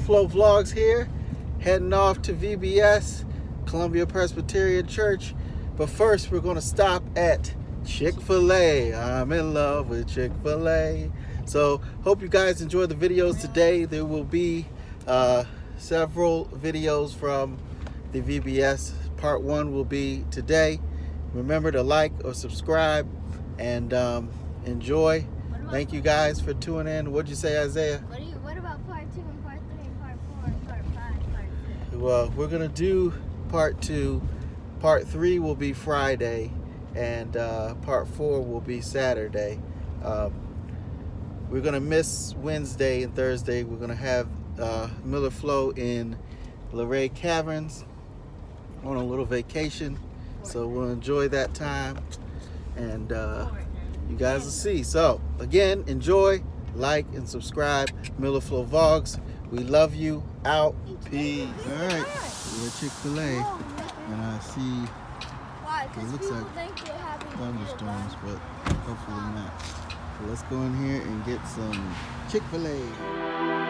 VBSFlow vlogs here, heading off to VBS, Columbia Presbyterian Church. But first, we're going to stop at Chick-fil-A. I'm in love with Chick-fil-A. So, hope you guys enjoy the videos today. There will be several videos from the VBS. Part 1 will be today. Remember to like or subscribe and enjoy. Thank you guys for tuning in. What'd you say, Isaiah? What about part 2 and part 3 and part 4 and part 5, part 6? Well, we're gonna do part 2. Part 3 will be Friday, and part 4 will be Saturday. We're gonna miss Wednesday and Thursday. We're gonna have Miller Flow in Luray Caverns on a little vacation, so we'll enjoy that time, and you guys will see. So again, enjoy, like, and subscribe. Miller Flow Vlogs. We love you. Out. Peace. All right, we're at Chick-fil-A, and I see it looks like thunderstorms, but hopefully not. So let's go in here and get some Chick-fil-A.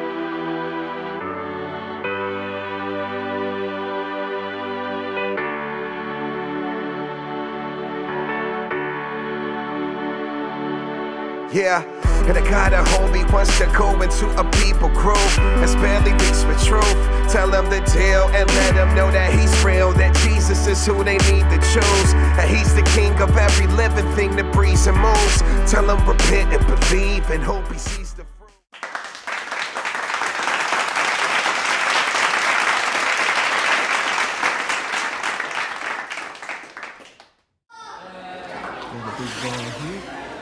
Yeah, and I got a homie wants to go into a people group that's barely reached with truth. Tell him the deal and let him know that he's real, that Jesus is who they need to choose, that he's the king of every living thing that breathes and moves. Tell him repent and believe and hope he sees the fruit. Got a big ball here.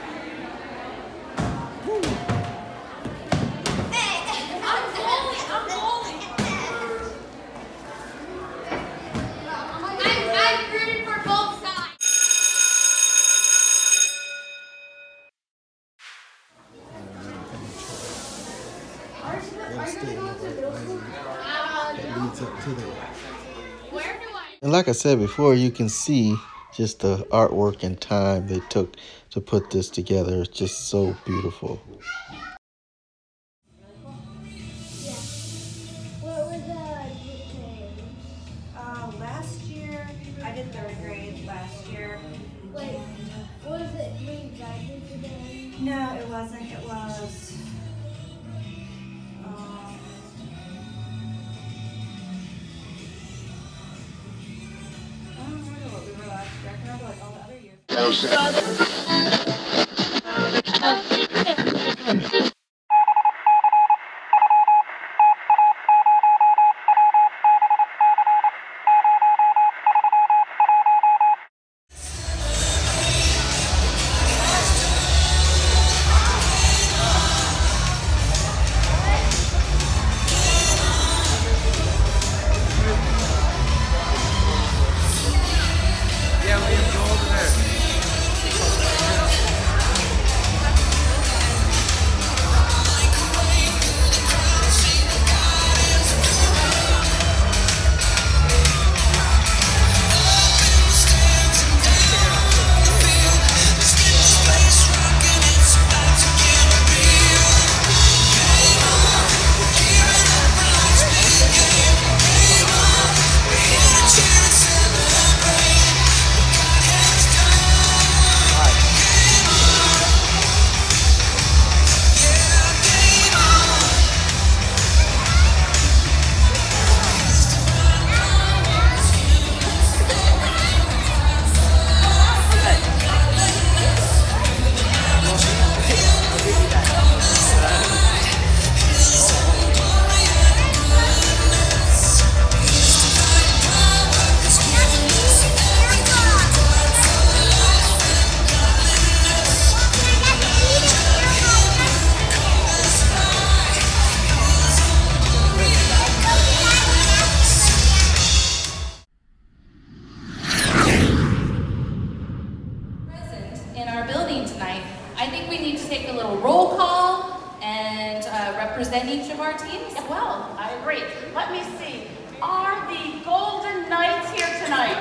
That leads up to there. And like I said before, you can see just the artwork and time they took to put this together. It's just so beautiful. Last year, I did 3rd grade last year. Wait, what was it? Green Dragon today? No, it wasn't. It was. I don't remember what we were last year. I can remember like all the other years. I think we need to take a little roll call and represent each of our teams. Well, I agree. Let me see. Are the Golden Knights here tonight?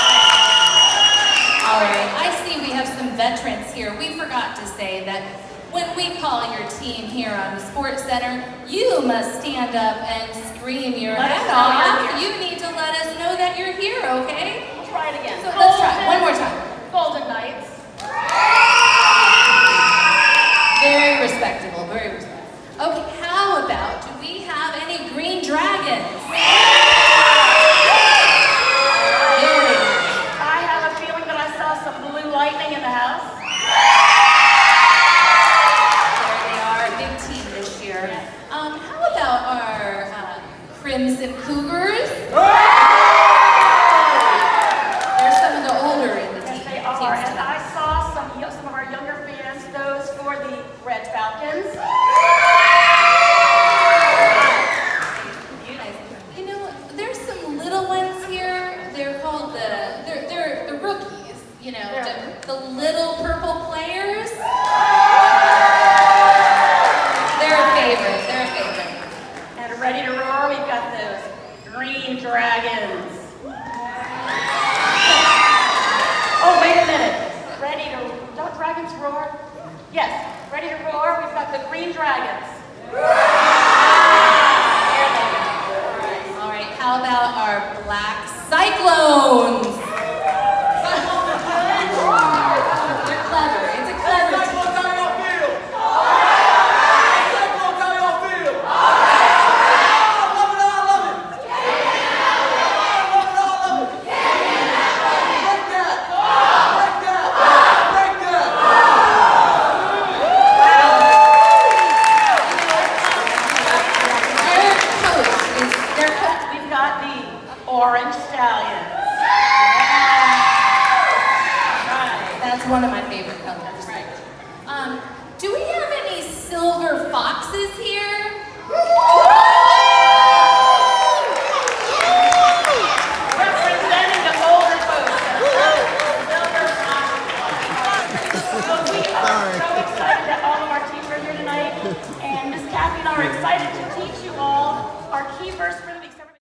All right, I see we have some veterans here. We forgot to say that When we call your team here on the Sports Center, you must stand up and scream your head off. You need to let us know that you're here, okay? We'll try it again. So let's try one more time. Golden Knights. Very respectable, very respectable. Okay, how about, do we have any green dragons? I have a feeling that I saw some blue lightning in the house. There they are, big team this year. How about our Crimson Cougars? They're some of the older in the team. Yes, they are. And I saw some of our younger fans, those for the Red Falcons. You know, there's some little ones here. They're called they're the rookies. You know, the little purple players. They're a favorite. They're a favorite. And ready to roar, we've got those green dragons. Oh, wait a minute. Ready to, don't dragons roar? Yes, ready to roar, we've got the green dragons. Here they go. All right, how about our black cyclones? They're clever. It's a clever team. We've got the orange stallions. That's one of my favorite colors. Right. Do we have any silver foxes here? Representing the older folks. Silver foxes. So we are so excited that all of our teams are here tonight. And Miss Kathy and I are excited to teach you all our key verse for the week.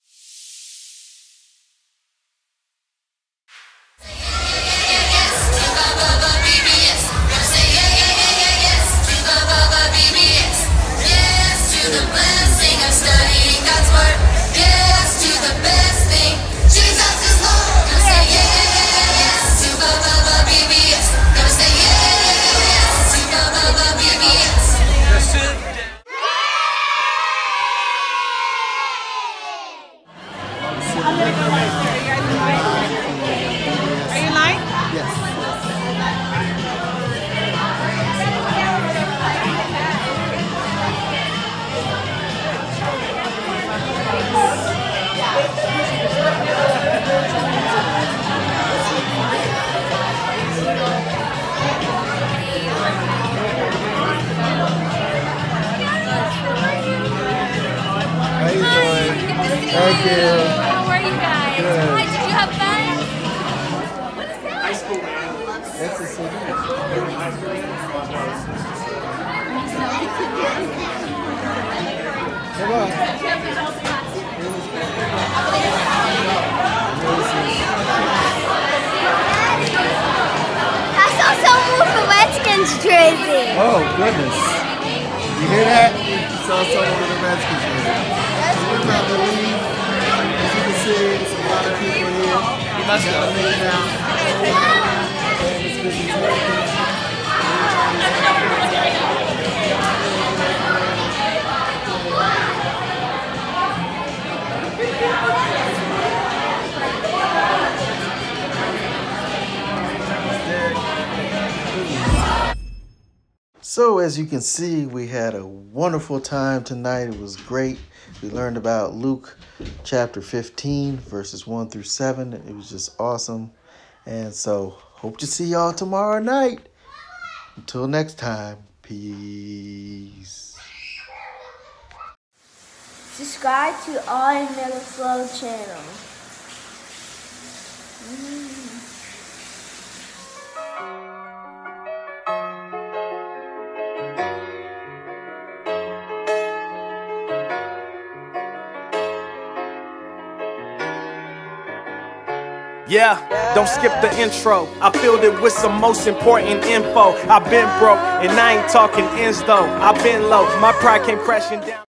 Thank you. How are you guys? Good. Hi, did you have fun? What is that? That's a cigarette. Come on. I saw someone with a Redskins jersey. Oh, goodness. You hear that? You saw someone with a Redskins jersey. We're about to leave. As you can see, there's a lot of people here. You must go. It's busy working. So as you can see, we had a wonderful time tonight. It was great. We learned about Luke chapter 15, verses 1 through 7. It was just awesome. And so hope to see y'all tomorrow night. Until next time, peace. Subscribe to our VBSFlow channel. Yeah, don't skip the intro. I filled it with some most important info. I've been broke and I ain't talking ends though. I've been low, my pride came crashing down.